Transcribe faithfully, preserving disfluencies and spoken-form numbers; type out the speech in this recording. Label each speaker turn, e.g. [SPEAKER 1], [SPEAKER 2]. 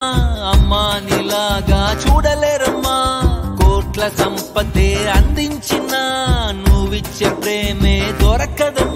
[SPEAKER 1] అమ్మా నీలాగా చూడలేరమ్మా కోట్ల సంపదే అందించిన నువ్విచ్చే ప్రేమే దొరకదమ్మా